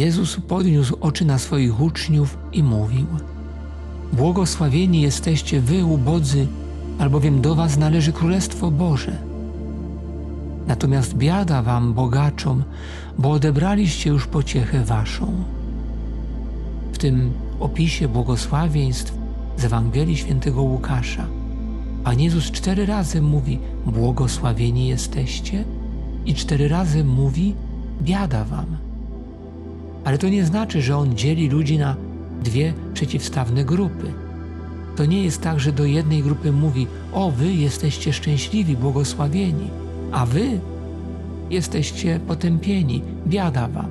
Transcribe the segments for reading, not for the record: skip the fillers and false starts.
Jezus podniósł oczy na swoich uczniów i mówił: Błogosławieni jesteście wy, ubodzy, albowiem do was należy Królestwo Boże. Natomiast biada wam, bogaczom, bo odebraliście już pociechę waszą. W tym opisie błogosławieństw z Ewangelii Świętego Łukasza Pan Jezus 4 razy mówi: błogosławieni jesteście, i 4 razy mówi: biada wam. Ale to nie znaczy, że On dzieli ludzi na 2 przeciwstawne grupy. To nie jest tak, że do jednej grupy mówi: o, wy jesteście szczęśliwi, błogosławieni, a wy jesteście potępieni, biada wam.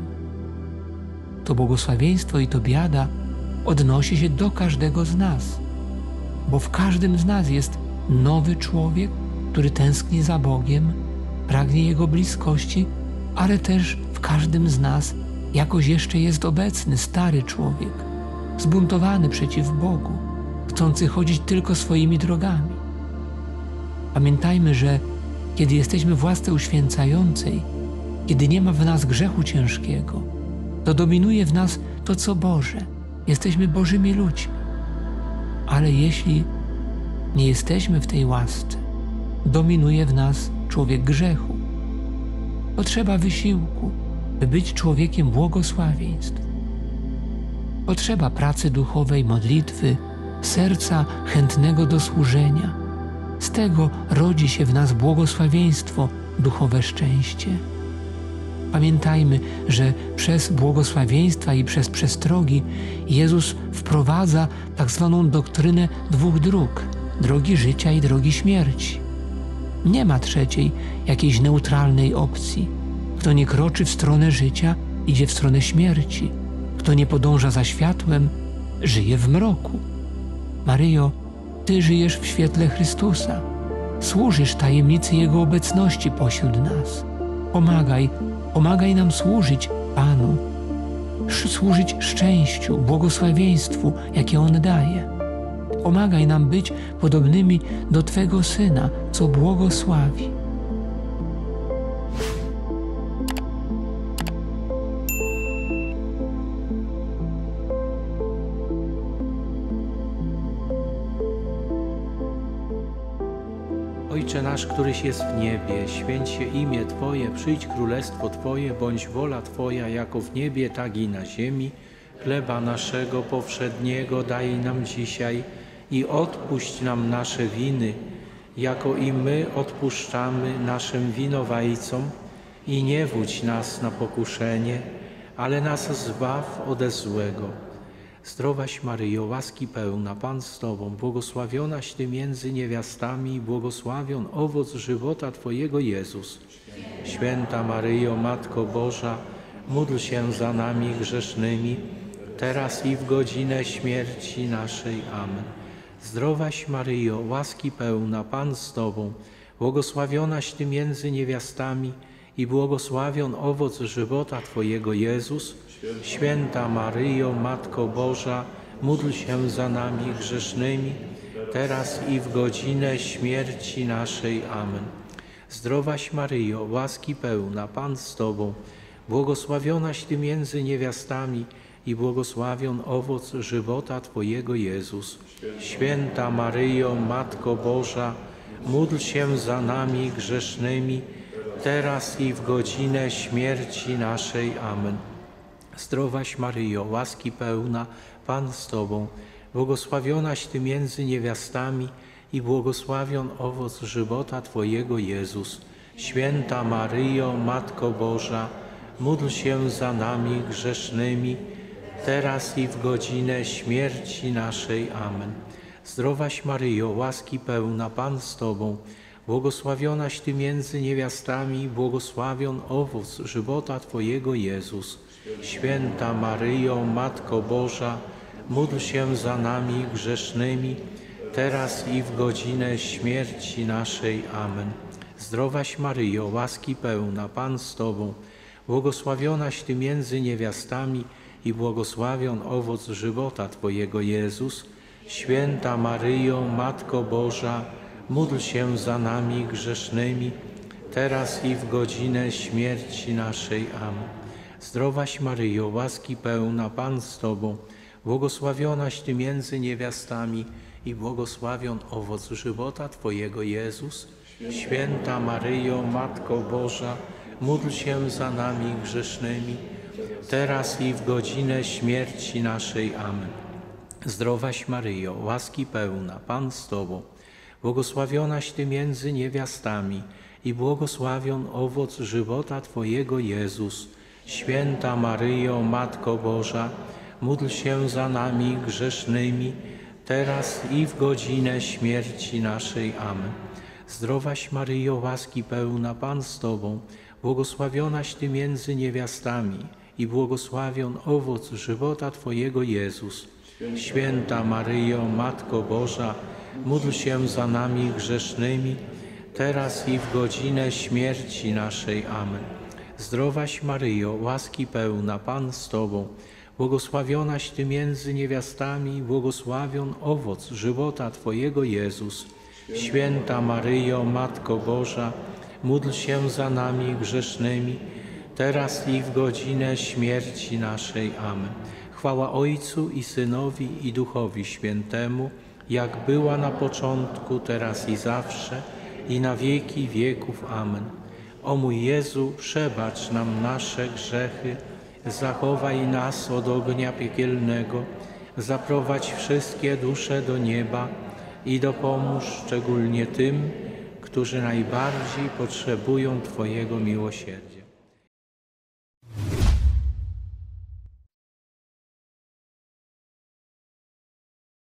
To błogosławieństwo i to biada odnosi się do każdego z nas, bo w każdym z nas jest nowy człowiek, który tęskni za Bogiem, pragnie Jego bliskości, ale też w każdym z nas jakoś jeszcze jest obecny stary człowiek, zbuntowany przeciw Bogu, chcący chodzić tylko swoimi drogami. Pamiętajmy, że kiedy jesteśmy w łasce uświęcającej, kiedy nie ma w nas grzechu ciężkiego, to dominuje w nas to, co Boże. Jesteśmy Bożymi ludźmi. Ale jeśli nie jesteśmy w tej łasce, dominuje w nas człowiek grzechu. Potrzeba wysiłku, by być człowiekiem błogosławieństw. Potrzeba pracy duchowej, modlitwy, serca chętnego do służenia. Z tego rodzi się w nas błogosławieństwo, duchowe szczęście. Pamiętajmy, że przez błogosławieństwa i przez przestrogi Jezus wprowadza tak zwaną doktrynę 2 dróg: drogi życia i drogi śmierci. Nie ma trzeciej, jakiejś neutralnej opcji. Kto nie kroczy w stronę życia, idzie w stronę śmierci. Kto nie podąża za światłem, żyje w mroku. Maryjo, Ty żyjesz w świetle Chrystusa. Służysz tajemnicy Jego obecności pośród nas. Pomagaj nam służyć Panu, służyć szczęściu, błogosławieństwu, jakie On daje. Pomagaj nam być podobnymi do Twego Syna, co błogosławi. Ojcze nasz, któryś jest w niebie, święć się imię Twoje, przyjdź królestwo Twoje, bądź wola Twoja, jako w niebie, tak i na ziemi. Chleba naszego powszedniego daj nam dzisiaj i odpuść nam nasze winy, jako i my odpuszczamy naszym winowajcom. I nie wódź nas na pokuszenie, ale nas zbaw ode złego. Zdrowaś Maryjo, łaski pełna, Pan z Tobą, błogosławionaś Ty między niewiastami i błogosławion owoc żywota Twojego Jezus. Święta Maryjo, Matko Boża, módl się za nami grzesznymi, teraz i w godzinę śmierci naszej. Amen. Zdrowaś Maryjo, łaski pełna, Pan z Tobą, błogosławionaś Ty między niewiastami i błogosławion owoc żywota Twojego Jezus. Święta Maryjo, Matko Boża, módl się za nami grzesznymi, teraz i w godzinę śmierci naszej. Amen. Zdrowaś Maryjo, łaski pełna, Pan z Tobą, błogosławionaś Ty między niewiastami i błogosławion owoc żywota Twojego Jezus. Święta Maryjo, Matko Boża, módl się za nami grzesznymi, teraz i w godzinę śmierci naszej. Amen. Zdrowaś Maryjo, łaski pełna, Pan z Tobą, błogosławionaś Ty między niewiastami i błogosławion owoc żywota Twojego Jezus. Święta Maryjo, Matko Boża, módl się za nami grzesznymi, teraz i w godzinę śmierci naszej. Amen. Zdrowaś Maryjo, łaski pełna, Pan z Tobą, błogosławionaś Ty między niewiastami i błogosławion owoc żywota Twojego Jezus. Święta Maryjo, Matko Boża, módl się za nami grzesznymi, teraz i w godzinę śmierci naszej. Amen. Zdrowaś Maryjo, łaski pełna, Pan z Tobą, błogosławionaś Ty między niewiastami i błogosławion owoc żywota Twojego Jezus. Święta Maryjo, Matko Boża, módl się za nami grzesznymi, teraz i w godzinę śmierci naszej. Amen. Zdrowaś Maryjo, łaski pełna, Pan z Tobą, błogosławionaś Ty między niewiastami i błogosławion owoc żywota Twojego Jezus. Święta Maryjo, Matko Boża, módl się za nami grzesznymi, teraz i w godzinę śmierci naszej. Amen. Zdrowaś Maryjo, łaski pełna, Pan z Tobą, błogosławionaś Ty między niewiastami i błogosławion owoc żywota Twojego Jezus. Święta Maryjo, Matko Boża, módl się za nami grzesznymi, teraz i w godzinę śmierci naszej. Amen. Zdrowaś Maryjo, łaski pełna, Pan z Tobą, błogosławionaś Ty między niewiastami i błogosławion owoc żywota Twojego Jezus. Święta Maryjo, Matko Boża, módl się za nami grzesznymi, teraz i w godzinę śmierci naszej. Amen. Zdrowaś Maryjo, łaski pełna, Pan z Tobą, błogosławionaś Ty między niewiastami i błogosławion owoc żywota Twojego Jezus. Święta Maryjo, Matko Boża, módl się za nami grzesznymi, teraz i w godzinę śmierci naszej. Amen. Chwała Ojcu i Synowi i Duchowi Świętemu, jak była na początku, teraz i zawsze, i na wieki wieków. Amen. O mój Jezu, przebacz nam nasze grzechy, zachowaj nas od ognia piekielnego, zaprowadź wszystkie dusze do nieba i dopomóż szczególnie tym, którzy najbardziej potrzebują Twojego miłosierdzia.